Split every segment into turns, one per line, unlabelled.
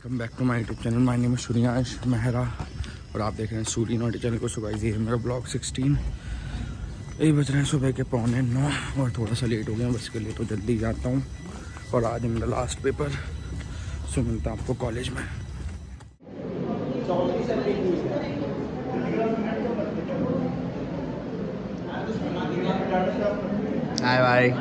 Welcome back to my YouTube channel. My name है सूर्यांश मेहरा और आप देख रहे हैं सूरी नोटी चैनल को। सुबह ये मेरा ब्लॉग 16 यही बज रहे हैं सुबह के 8:45 और थोड़ा सा लेट हो गया बस के लिए, तो जल्दी जाता हूँ। और आज है मेरा लास्ट पेपर, सो मिलता हूँ आपको कॉलेज में। Hi bye.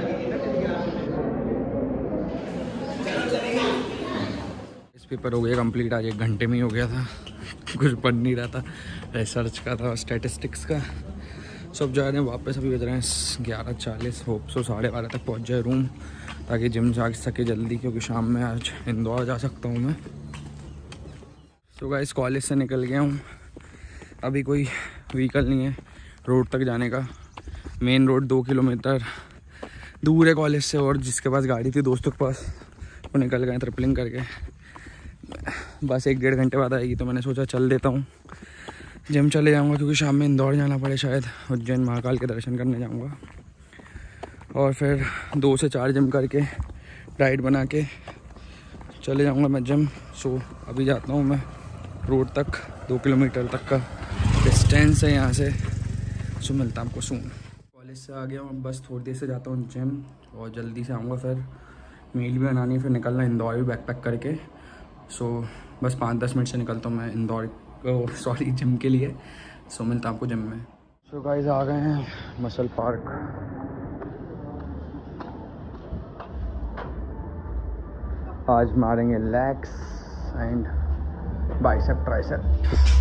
पेपर हो गया कंप्लीट, आज 1 घंटे में ही हो गया था। कुछ पढ़ नहीं रहा था, रिसर्च का था, स्टैटिस्टिक्स का। सब जा रहे हैं वापस, अभी बज रहे हैं 11:40। होप सो 12:30 तक पहुंच जाए रूम, ताकि जिम जा सके जल्दी, क्योंकि शाम में आज इंदौर जा सकता हूं मैं। सो गाइस कॉलेज से निकल गया हूँ, अभी कोई व्हीकल नहीं है रोड तक जाने का। मेन रोड 2 किलोमीटर दूर है कॉलेज से, और जिसके पास गाड़ी थी दोस्तों के पास, वो निकल गए ट्रिपलिंग करके। बस 1-1.5 घंटे बाद आएगी, तो मैंने सोचा चल देता हूँ, जिम चले जाऊँगा, क्योंकि शाम में इंदौर जाना पड़े, शायद उज्जैन महाकाल के दर्शन करने जाऊँगा। और फिर 2 से 4 जिम करके डाइट बना के चले जाऊँगा मैं जिम। सो अभी जाता हूँ मैं रोड तक, 2 किलोमीटर तक का डिस्टेंस है यहाँ से। सो मिलता हूँ आपको सून। कॉलेज से आ गया हूँ, बस थोड़ी देर से जाता हूँ जिम और जल्दी से आऊँगा। फिर मील भी बनानी, फिर निकलना इंदौर भी बैक पैक करके। सो बस 5-10 मिनट से निकलता हूँ मैं इंदौर जिम के लिए। सो मिलता हूँ आपको जिम में। सो गाइस आ गए हैं मसल पार्क। आज मारेंगे लेग्स एंड बाइसेप ट्राइसेप।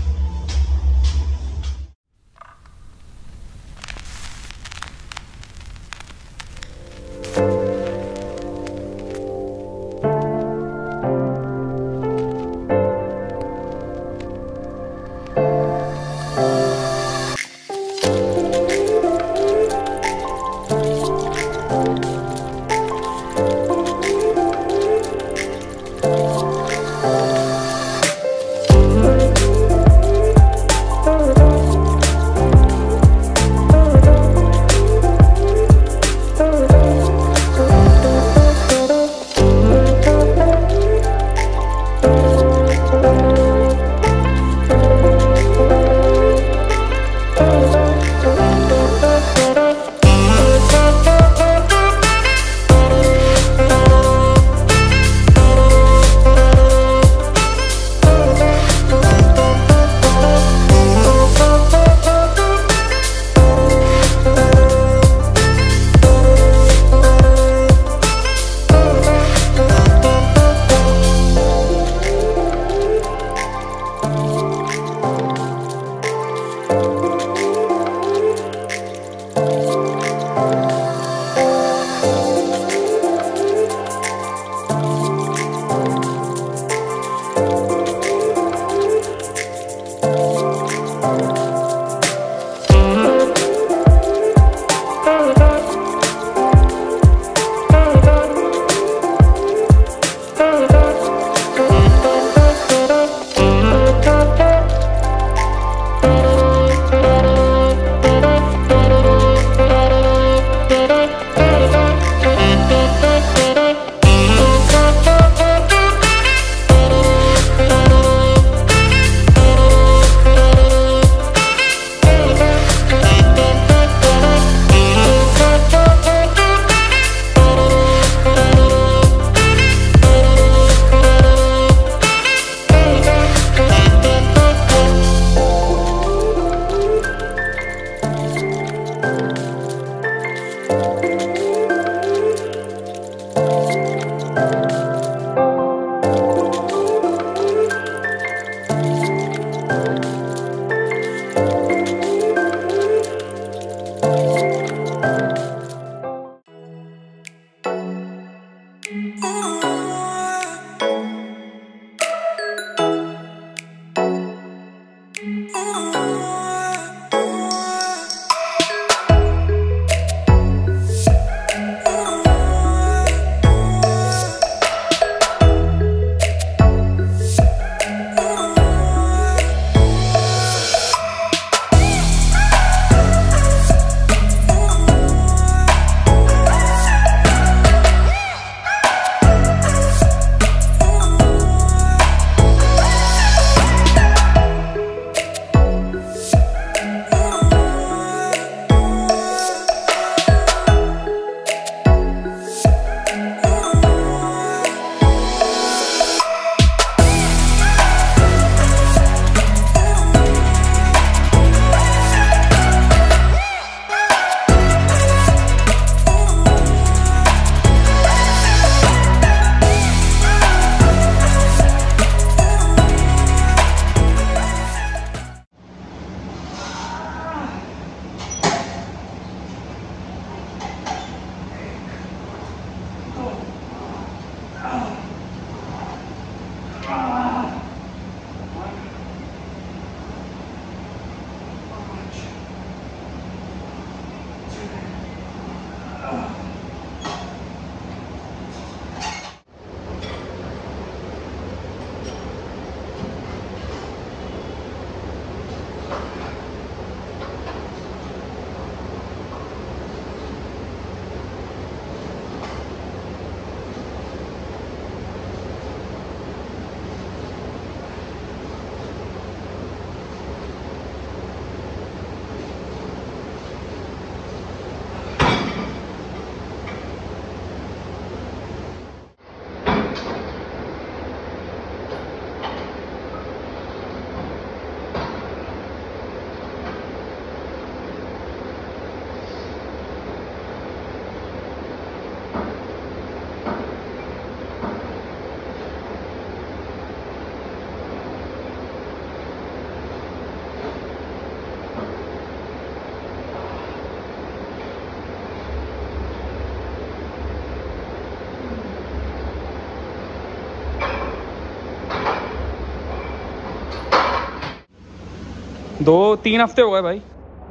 2-3 हफ्ते हो गए भाई,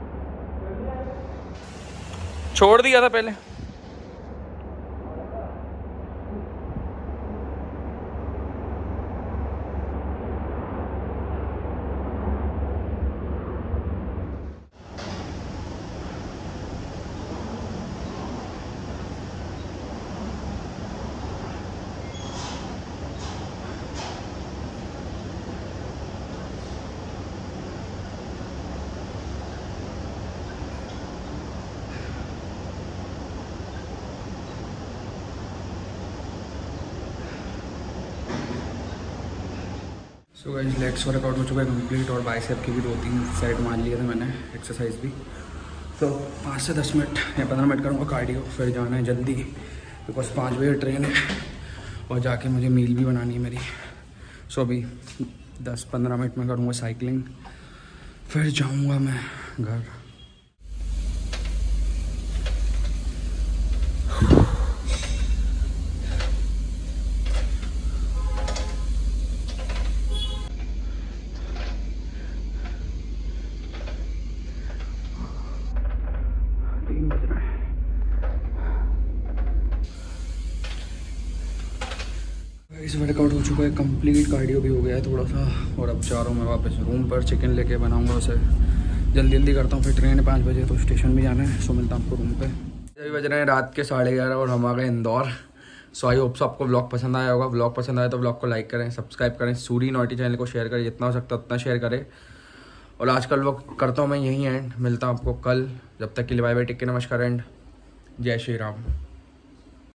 छोड़ दिया था पहले। सो गाइस लेग्स वर्कआउट हो चुका है कंप्लीट, और बाइसेप की भी 2-3 सेट मान लिए थे मैंने, एक्सरसाइज भी। तो 5 से 10 मिनट या 15 मिनट करूँगा कार्डियो, फिर जाना है जल्दी बिकॉज 5 बजे ट्रेन है, और जाके मुझे मील भी बनानी है मेरी। सो अभी 10-15 मिनट में करूँगा साइकिलिंग, फिर जाऊँगा मैं घर। इस वर्कआउट हो चुका है कंप्लीट, कार्डियो भी हो गया है थोड़ा सा, और अब जा रहा हूँ मैं वापस रूम पर। चिकन लेके बनाऊंगा उसे, जल्दी जल्दी करता हूँ, फिर ट्रेन है 5 बजे, तो स्टेशन भी जाना है। सो मिलता हूँ आपको रूम पे। अभी बज रहे हैं रात के 11:30 और हम आ गए इंदौर। सो आई होप सो आपको ब्लॉग पसंद आया होगा। ब्लॉग पसंद आया तो ब्लॉग को लाइक करें, सब्सक्राइब करें, सूरी नॉटी चैनल को शेयर करें, जितना हो सकता है उतना शेयर करें। और आज का ब्लॉग करता हूँ मैं यहीं एंड, मिलता हूँ आपको कल। जब तक के लिए बाय बाय, टेक केयर, नमस्कार एंड जय श्री राम।